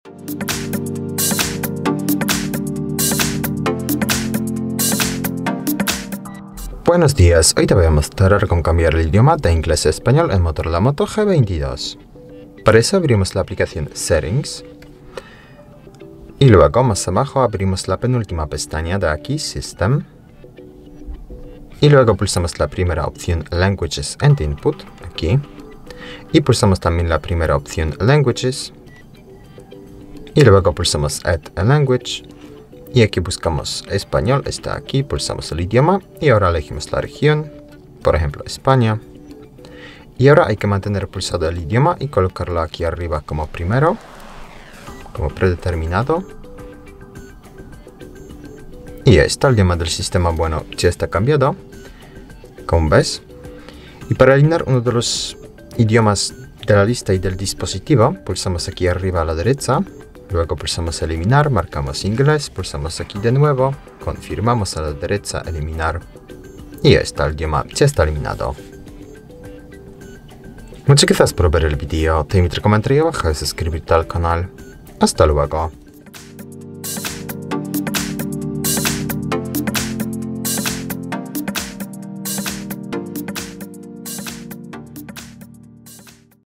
Buenos días, hoy te voy a mostrar cómo cambiar el idioma de inglés a español en Motorola Moto G22. Para eso abrimos la aplicación Settings y luego más abajo abrimos la penúltima pestaña de aquí, System, y luego pulsamos la primera opción Languages and Input, aquí, y pulsamos también la primera opción Languages, y luego pulsamos Add a Language, y aquí buscamos español, está aquí, pulsamos el idioma y ahora elegimos la región, por ejemplo España. Y ahora hay que mantener pulsado el idioma y colocarlo aquí arriba como primero, como predeterminado. Y ya está, el idioma del sistema, bueno, ya está cambiado, como ves. Y para eliminar uno de los idiomas de la lista y del dispositivo, pulsamos aquí arriba a la derecha. Luego pulsamos eliminar, marcamos inglés, pulsamos aquí de nuevo, confirmamos a la derecha eliminar y ya está, el idioma ya está eliminado. Muchas gracias por ver el vídeo, te invito a comentar y abajo y suscribirte al canal. Hasta luego.